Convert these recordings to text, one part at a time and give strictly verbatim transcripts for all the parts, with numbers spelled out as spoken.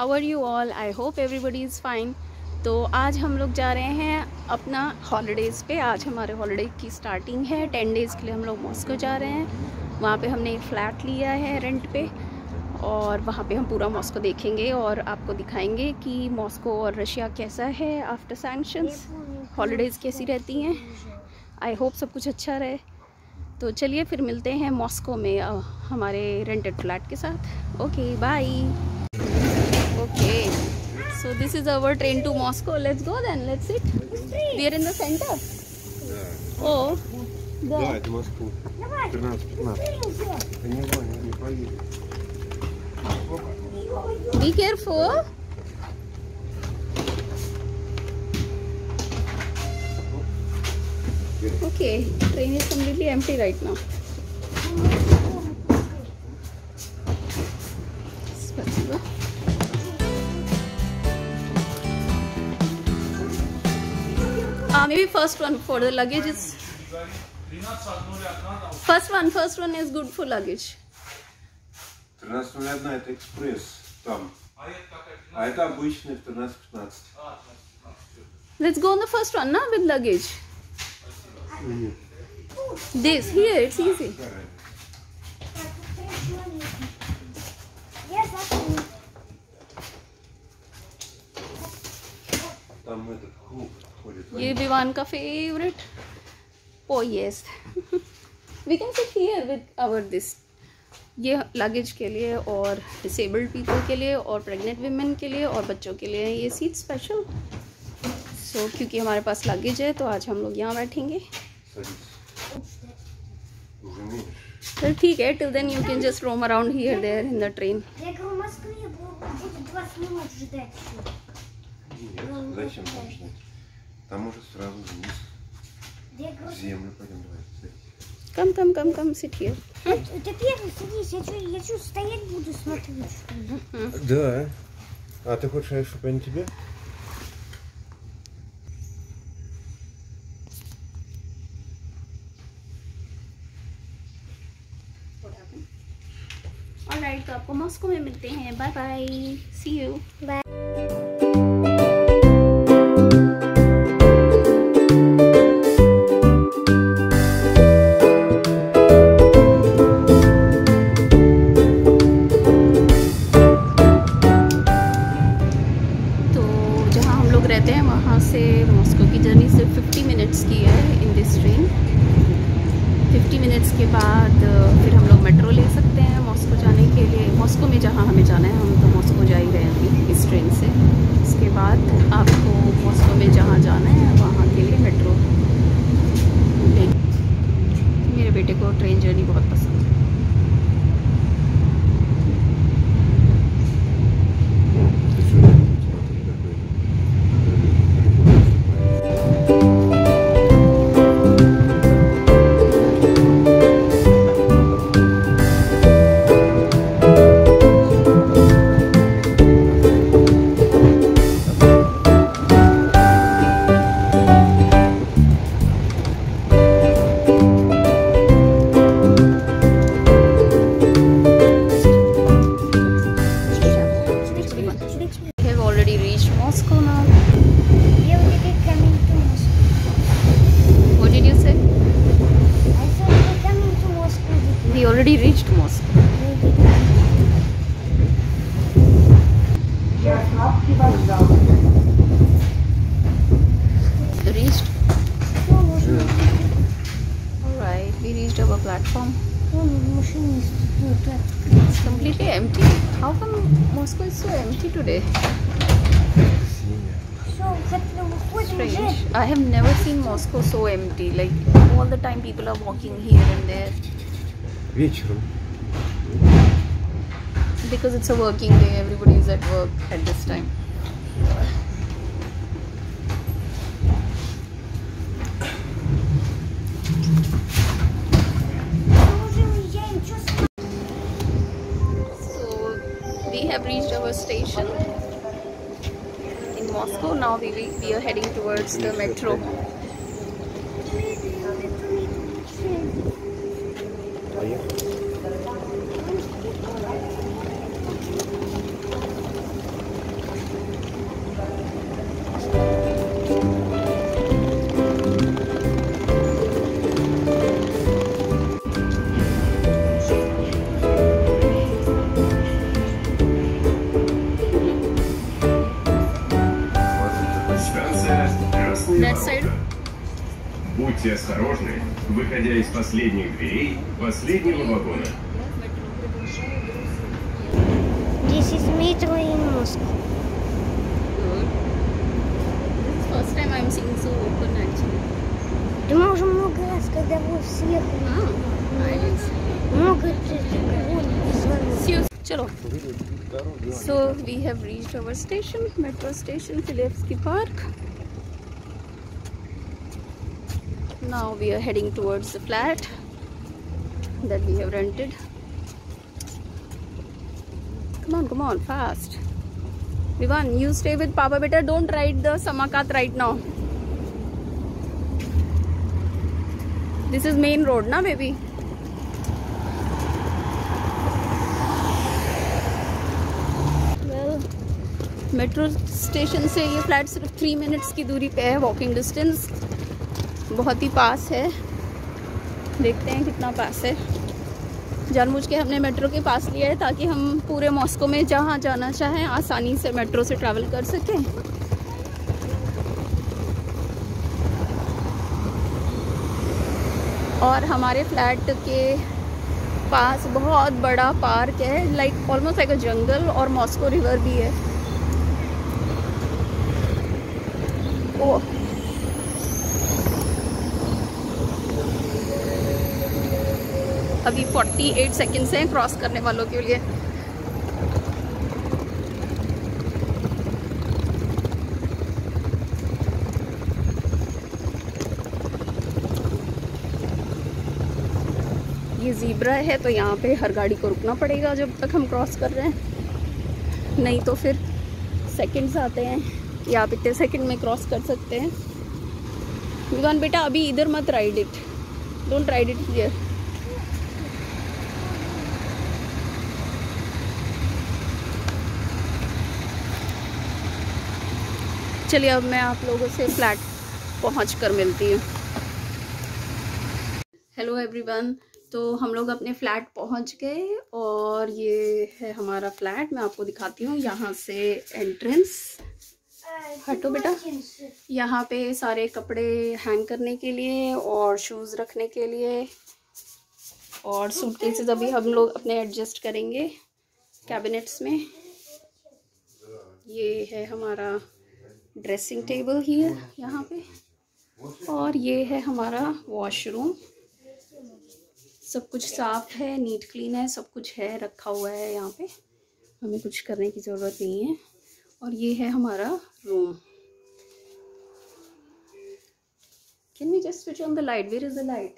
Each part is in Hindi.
How are you all? I hope everybody is fine. तो आज हम लोग जा रहे हैं अपना हॉलीडेज़ पे। आज हमारे हॉलीडे की स्टार्टिंग है। टेन डेज़ के लिए हम लोग मॉस्को जा रहे हैं। वहाँ पे हमने एक फ़्लैट लिया है रेंट पे और वहाँ पे हम पूरा मॉस्को देखेंगे और आपको दिखाएंगे कि मॉस्को और रशिया कैसा है आफ्टर सैंक्शंस, हॉलीडेज़ कैसी रहती हैं। आई होप सब कुछ अच्छा रहे। तो चलिए फिर मिलते हैं मॉस्को में हमारे रेंटेड फ्लैट के साथ। Okay bye. Okay, so this is our train to Moscow. Let's go then. Let's sit. We are in the center. Oh, Да, это Москва. тринадцать пятнадцать. Не знаю, не поедет. be careful. Okay, train is completely empty right now. Uh, maybe first one for the luggage is first one. First one is good for luggage. тринадцать ноль один это экспресс там, а это обычный в тринадцать пятнадцать. Let's go on the first one, na, with luggage. This here, it's easy. Там этот клуб ходит. ये विवान का फेवरेट पोयेस। We can sit here with our this. ये लगेज के लिए और डिसेबल्ड पीपल के लिए और प्रेग्नेंट वीमेन के लिए और बच्चों के लिए ये सीट स्पेशल। सो क्योंकि हमारे पास लगेज है तो आज हम लोग यहाँ बैठेंगे। चल ठीक है, till then you can just roam around here there in the train. Нет, зачем там ждать? Там уже сразу вниз. В землю пойдем, давай. Come, come, come, come, sit here. Ты первый садись, я что, я что, стоять буду смотреть, что ли? Да. А ты хочешь, чтобы они тебе? Alright, तो आपको मॉस्को में मिलते हैं। Bye bye, see you. Bye. रहते हैं वहाँ से मॉस्को की जर्नी सिर्फ फिफ्टी मिनट्स की है in this train. Fifty minutes के बाद फिर हम लोग मेट्रो ले सकते हैं मॉस्को जाने के लिए। मॉस्को में जहाँ हमें जाना है, हम तो मॉस्को जा ही रहे हैं अभी इस ट्रेन से। इसके बाद आपको मॉस्को में जहाँ जाना है वहाँ के लिए मेट्रो ले। मेरे बेटे को ट्रेन जर्नी बहुत पसंद है। We already reached Moscow. Reached? Alright, we reached our platform. It's completely empty. How come Moscow is so empty today? Strange. I have never seen Moscow so empty. Like all the time people are walking here and there. Вечером. Because it's a working day, everybody is at work at this time. So we have reached our station in Moscow. Now we, we are heading towards the metro. That side. Будьте осторожны, выходя из последних дверей последнего вагона. This is metro in Moscow. Good. This is first time I'm seeing so open actually. Да мы уже много раз, когда вы съехали, Ah, I didn't see. много разговоров. See you. Chalo. So we have reached our station, metro station, Filevsky Park. Now we are heading towards the flat that we have rented. Come on, come on, fast. Vivan, you stay with Papa beta. Don't ride the Samakhat right now. This is main road, na baby? Well, metro station से ये फ्लैट सिर्फ थ्री मिनट्स की दूरी पे है, वॉकिंग डिस्टेंस, बहुत ही पास है। देखते हैं कितना पास है। जानबूझ के हमने मेट्रो के पास लिया है ताकि हम पूरे मॉस्को में जहाँ जाना चाहें आसानी से मेट्रो से ट्रैवल कर सकें। और हमारे फ्लैट के पास बहुत बड़ा पार्क है, like almost like a jungle, और मॉस्को रिवर भी है। ओह, अभी अड़तालीस सेकंड्स हैं क्रॉस करने वालों के लिए। ये ज़ीब्रा है तो यहाँ पे हर गाड़ी को रुकना पड़ेगा जब तक हम क्रॉस कर रहे हैं, नहीं तो फिर सेकंड्स आते हैं कि आप इतने सेकंड में क्रॉस कर सकते हैं। विवान बेटा अभी इधर मत ride it, don't ride it here. चलिए अब मैं आप लोगों से फ्लैट पहुँच कर मिलती हूँ। हेलो एवरीवन, तो हम लोग अपने फ्लैट पहुंच गए और ये है हमारा फ्लैट। मैं आपको दिखाती हूँ यहाँ से एंट्रेंस। हटो बेटा। यहाँ पे सारे कपड़े हैंग करने के लिए और शूज़ रखने के लिए, और सूटकेसेस अभी हम लोग अपने एडजस्ट करेंगे कैबिनेट्स में। ये है हमारा ड्रेसिंग टेबल ही है यहाँ पे, और ये है हमारा वॉशरूम। सब कुछ साफ़ है, नीट क्लीन है, सब कुछ है, रखा हुआ है यहाँ पे, हमें कुछ करने की ज़रूरत नहीं है। और ये है हमारा room. Can we just switch on the light? Where is the light?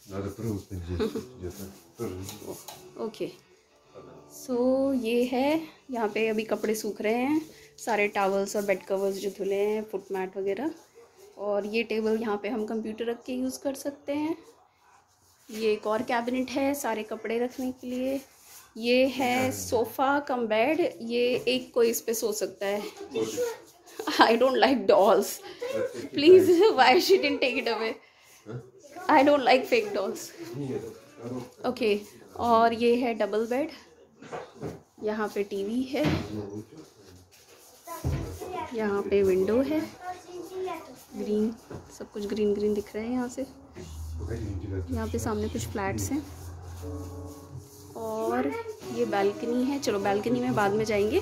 Okay, so ये है, यहाँ पे अभी कपड़े सूख रहे हैं, सारे टॉवल्स और बेड कवर्स जो धुले हैं, फुट मैट वगैरह। और ये टेबल यहाँ पे हम कंप्यूटर रख के यूज़ कर सकते हैं। ये एक और कैबिनेट है सारे कपड़े रखने के लिए। ये है सोफ़ा कम बेड, ये एक कोई इस पे सो सकता है। I don't like dolls, please why she didn't take it away. I don't like fake dolls. Okay, और ये है डबल बेड, यहाँ पे टीवी है, यहाँ पे विंडो है, ग्रीन, सब कुछ ग्रीन ग्रीन दिख रहा है यहाँ से। यहाँ पे सामने कुछ फ्लैट्स हैं और ये बालकनी है। चलो बालकनी में बाद में जाएंगे।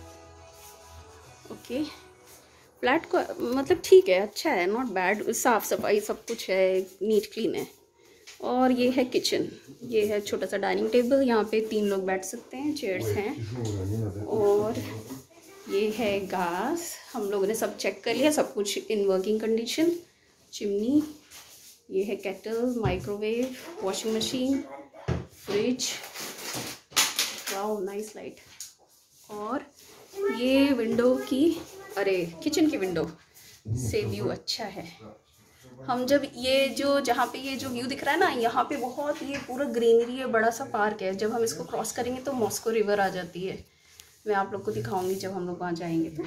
ओके, फ्लैट को मतलब ठीक है, अच्छा है, नॉट बैड, साफ़ सफाई सब कुछ है, नीट क्लीन है। और ये है किचन, ये है छोटा सा डाइनिंग टेबल, यहाँ पे तीन लोग बैठ सकते हैं, चेयर्स हैं। और ये है गैस, हम लोगों ने सब चेक कर लिया, सब कुछ इन वर्किंग कंडीशन। चिमनी, ये है kettle, microwave, washing machine, fridge, wow nice light. और ये विंडो की, अरे किचन की विंडो से व्यू अच्छा है। हम जब ये जो जहाँ पे ये जो व्यू दिख रहा है ना, यहाँ पे बहुत ये पूरा ग्रीनरी है, बड़ा सा पार्क है। जब हम इसको क्रॉस करेंगे तो मॉस्को रिवर आ जाती है, मैं आप लोग को दिखाऊंगी जब हम लोग वहाँ जाएंगे तो।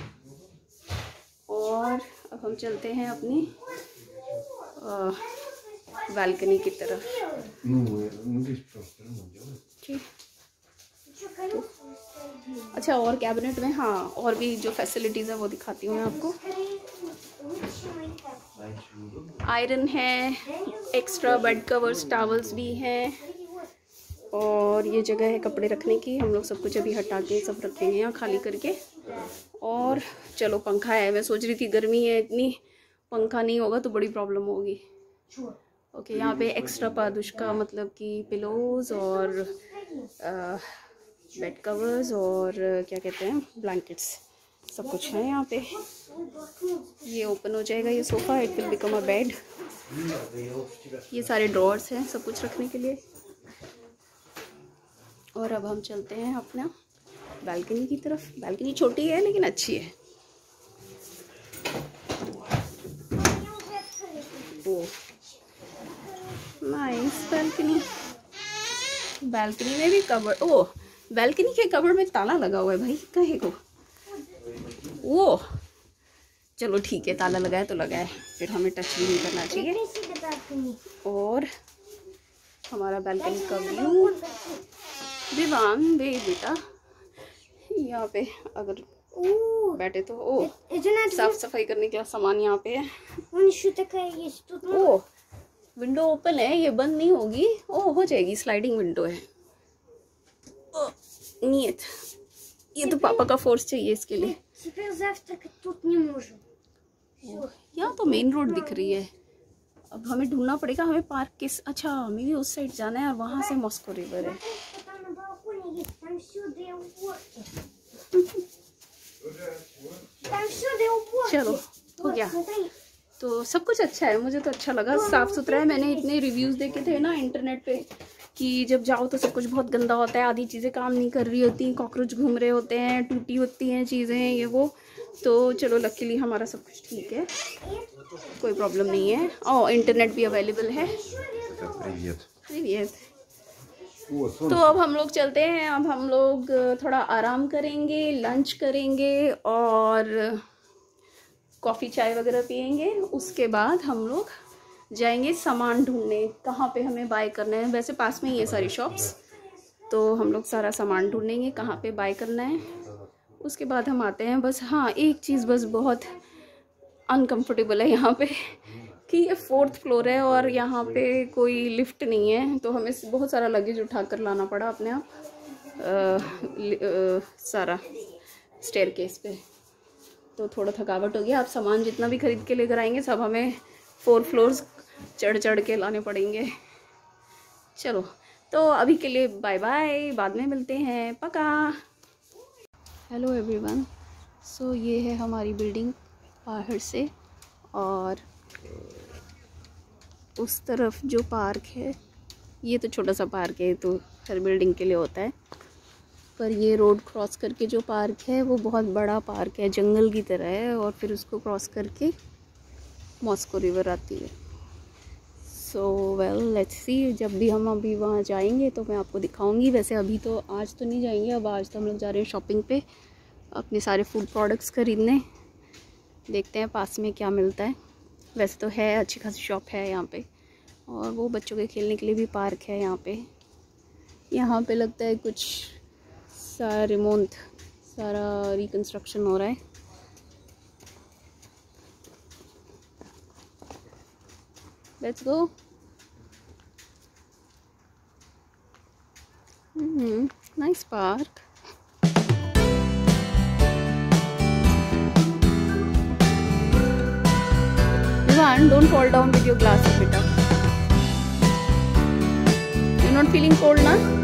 और अब हम चलते हैं अपनी बालकनी की तरफ। ठीक, अच्छा, और कैबिनेट में हाँ और भी जो फैसिलिटीज़ है वो दिखाती हूँ मैं आपको। आयरन है, एक्स्ट्रा बेड कवर्स, टॉवल्स भी हैं, और ये जगह है कपड़े रखने की। हम लोग सब कुछ अभी हटा के सब रखेंगे यहाँ खाली करके। और चलो पंखा है, मैं सोच रही थी गर्मी है इतनी, पंखा नहीं होगा तो बड़ी प्रॉब्लम होगी। ओके, यहाँ पे एक्स्ट्रा पादुश का मतलब कि पिलोज और बेड कवर्स और क्या कहते हैं ब्लैंकेट्स सब कुछ है यहाँ पे। ये ओपन हो जाएगा ये sofa, it will become a bed. ये सारे ड्रॉर्स हैं सब कुछ रखने के लिए। और अब हम चलते हैं अपना बालकनी की तरफ। बालकनी छोटी है लेकिन अच्छी है। ओ नाइस बालकनी। बालकनी में भी कबर्ड, ओ बालकनी के कबर्ड में ताला लगा हुआ है भाई, कहे को। ओ चलो ठीक है, ताला लगा है तो लगा है, फिर हमें टच भी नहीं करना चाहिए। और हमारा बालकनी का व्यू। विवान दे बेटा, यहाँ पे अगर बैठे तो ओ साफ सफाई करने के सामान यहाँ पे है। ओ विंडो ओपन है, ये बंद नहीं होगी। ओ हो जाएगी, स्लाइडिंग विंडो है। ओ नीयत, ये तो पापा का फोर्स चाहिए इसके लिए। यहाँ तो मेन रोड दिख रही है। अब हमें ढूंढना पड़ेगा हमें पार्क किस, अच्छा हमें भी उस साइड जाना है और वहाँ से मॉस्को रिवर है। चलो हो गया, तो सब कुछ अच्छा है, मुझे तो अच्छा लगा, साफ सुथरा है। मैंने इतने रिव्यूज़ देखे थे ना इंटरनेट पे कि जब जाओ तो सब कुछ बहुत गंदा होता है, आधी चीज़ें काम नहीं कर रही होती, कॉकरोच घूम रहे होते हैं, टूटी होती हैं चीज़ें ये वो। तो चलो लकीली हमारा सब कुछ ठीक है, कोई प्रॉब्लम नहीं है। और इंटरनेट भी अवेलेबल है। प्रीवियत। तो अब हम लोग चलते हैं, अब हम लोग थोड़ा आराम करेंगे, लंच करेंगे और कॉफ़ी चाय वगैरह पियेंगे। उसके बाद हम लोग जाएंगे सामान ढूंढने, कहाँ पे हमें बाय करना है। वैसे पास में ही है सारी शॉप्स, तो हम लोग सारा सामान ढूंढेंगे कहाँ पे बाय करना है। उसके बाद हम आते हैं। बस हाँ एक चीज़ बस बहुत अनकंफर्टेबल है यहाँ पे कि ये फोर्थ फ्लोर है और यहाँ पे कोई लिफ्ट नहीं है, तो हमें बहुत सारा लगेज उठा कर लाना पड़ा अपने आप सारा स्टेयरकेस पे। तो थोड़ा थकावट हो गया। आप सामान जितना भी खरीद के लेकर आएंगे सब हमें फोर फ्लोर्स चढ़ चढ़ के लाने पड़ेंगे। चलो तो अभी के लिए बाय बाय, बाद में मिलते हैं, पक्का। हेलो एवरीवन, सो ये है हमारी बिल्डिंग बाहर से, और उस तरफ जो पार्क है, ये तो छोटा सा पार्क है, तो हर बिल्डिंग के लिए होता है, पर ये रोड क्रॉस करके जो पार्क है वो बहुत बड़ा पार्क है, जंगल की तरह है, और फिर उसको क्रॉस करके मॉस्को रिवर आती है। सो वेल लेट्स सी, जब भी हम अभी वहाँ जाएंगे तो मैं आपको दिखाऊंगी। वैसे अभी तो आज तो नहीं जाएंगे, अब आज तो हम लोग जा रहे हैं शॉपिंग पे, अपने सारे फूड प्रोडक्ट्स खरीदने। देखते हैं पास में क्या मिलता है। वैसे तो है, अच्छी खासी शॉप है यहाँ पे, और वो बच्चों के खेलने के लिए भी पार्क है यहाँ पे। यहाँ पे लगता है कुछ सारा रिमोंट, सारा रिकंस्ट्रक्शन हो रहा है। Let's go. Hmm, nice park. Don't fall down with your glasses, beta. You're not feeling cold, na?